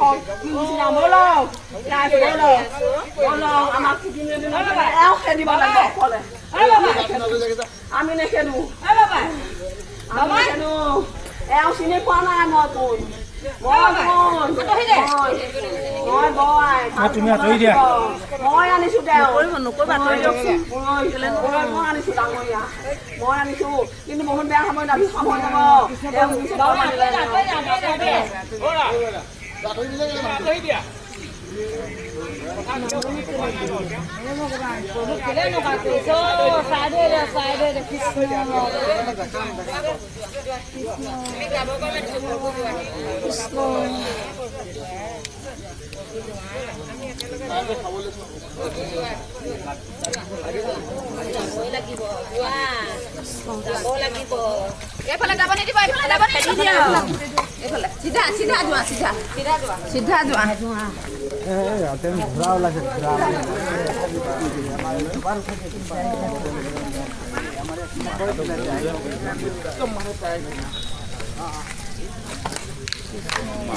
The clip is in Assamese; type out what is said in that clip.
আমি নেখেলো এওঁ চিনি পোৱা নাই মই কোন তুমি আঁতৰি দিয়া মই আনিছো আনিছো ডাঙৰীয়া মই আনিছো কিন্তু বহুত বেয়া সময়ত আমি সময় যাব सीधा जो घुराव लगे